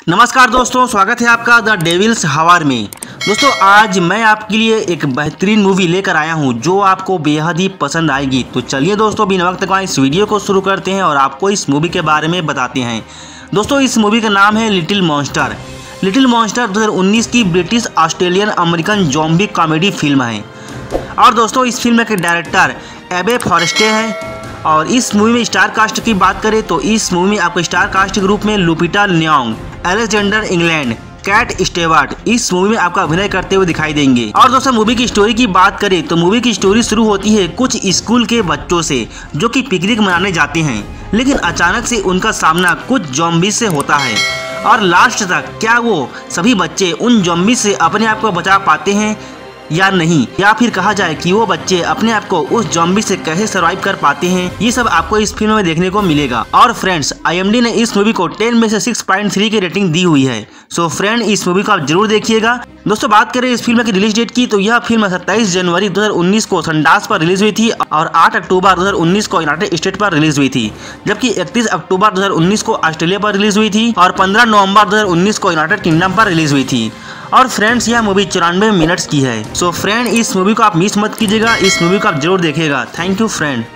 नमस्कार दोस्तों, स्वागत है आपका द डेविल्स हवार में। दोस्तों आज मैं आपके लिए एक बेहतरीन मूवी लेकर आया हूं जो आपको बेहद ही पसंद आएगी। तो चलिए दोस्तों बिना वक्त गवाए इस वीडियो को शुरू करते हैं और आपको इस मूवी के बारे में बताते हैं। दोस्तों इस मूवी का नाम है लिटिल मॉन्स्टर। लिटिल मॉन्स्टर 2019 की British Australian American zombie comedy film है। और दोस्तों इस फिल्म के डायरेक्टर एबे फॉरेस्टे हैं। और इस मूवी में स्टार कास्ट की बात करें तो इस मूवी में आपको स्टार कास्ट के रूप में Lupita Nyong'o, Alexander England, Kat Stewart इस मूवी में आपका अभिनय करते हुए दिखाई देंगे। और दोस्तों मूवी की स्टोरी की बात करें तो मूवी की स्टोरी शुरू होती है कुछ स्कूल के बच्चों से जो कि पिकनिक मनाने जाते हैं, लेकिन अचानक से उनका सामना कुछ ज़ॉम्बी से होता है। और लास्ट तक क्या वो सभी बच्चे उन ज़ॉम्बी से अपने आप को बचा पाते हैं या नहीं, या फिर कहा जाए कि वो बच्चे अपने आप को उस ज़ॉम्बी से कैसे सर्वाइव कर पाते हैं, ये सब आपको इस फिल्म में देखने को मिलेगा। और फ्रेंड्स IMDb ने इस मूवी को 10 में से 6.3 की रेटिंग दी हुई है। सो फ्रेंड इस मूवी को आप जरूर देखिएगा। दोस्तों बात करें इस फिल्म की रिलीज डेट की तो यह फिल्म 27 जनवरी 2019 को संडास पर रिलीज हुई थी और 8 अक्टूबर 2019 को यूनाइटेड स्टेट पर रिलीज हुई थी, जबकि 31 अक्टूबर 2019 को ऑस्ट्रेलिया पर रिलीज हुई थी और 15 नवंबर 2019 को यूनाइटेड किंगडम पर रिलीज हुई थी। और फ्रेंड्स यह मूवी 94 मिनट्स की है। सो फ्रेंड इस मूवी को आप मिस मत कीजिएगा, इस मूवी को आप जरूर देखिएगा। Thank you friend.